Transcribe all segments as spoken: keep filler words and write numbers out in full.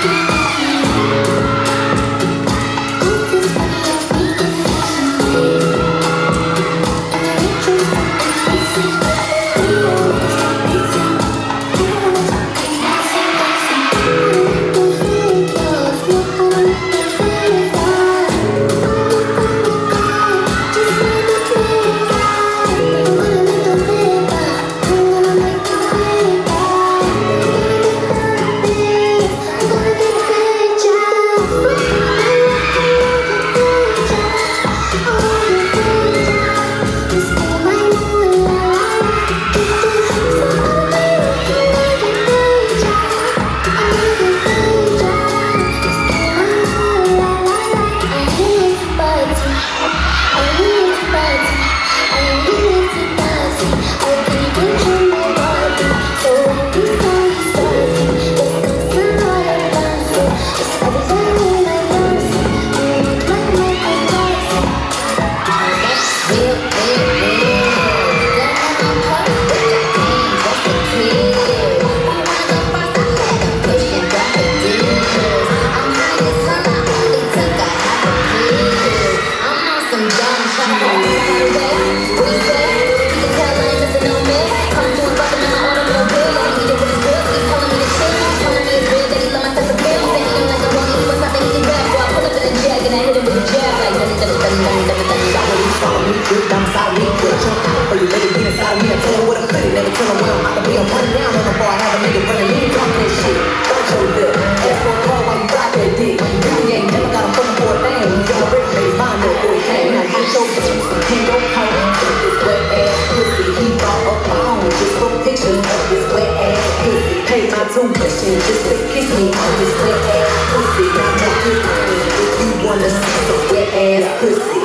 Just to kiss me on this wet ass pussy. Now make it rain if you wanna see some wet ass pussy.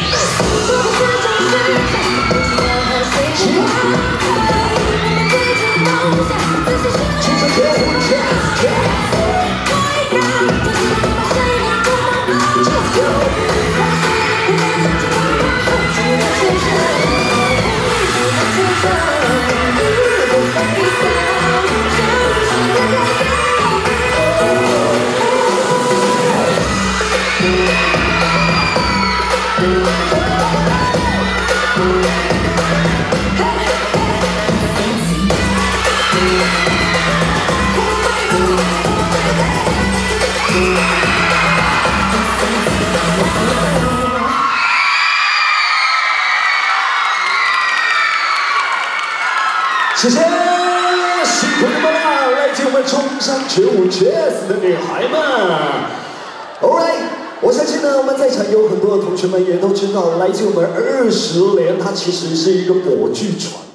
谢谢，辛苦你们了，来自我们中山觉悟 Jazz 的女孩们。Alright， 我相信呢，我们在场有很多的同学们也都知道，来自我们二十年，它其实是一个国剧团。